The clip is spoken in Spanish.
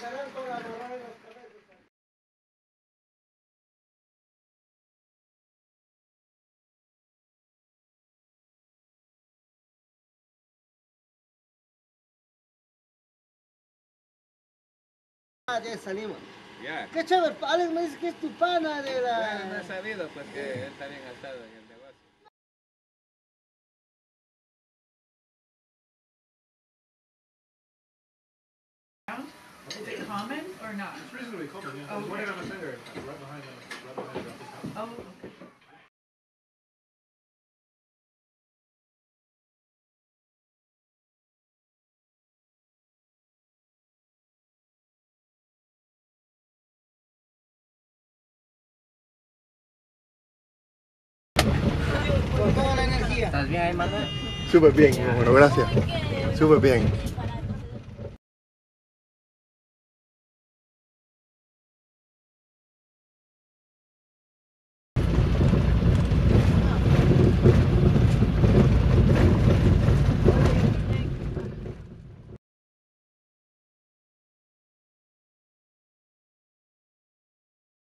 Ya salimos. Ya. Qué chévere, Alex me dice que es tu pana de la... Bueno, no he sabido pues que él también ha estado en el negocio. Is it common or not? It's reasonably common, yeah. Oh, There's one okay. in Amasanga, right behind the office. Oh, okay. Con toda la energía. ¿Estás bien ahí, Manuel? Súper bien, bueno, gracias. Súper bien.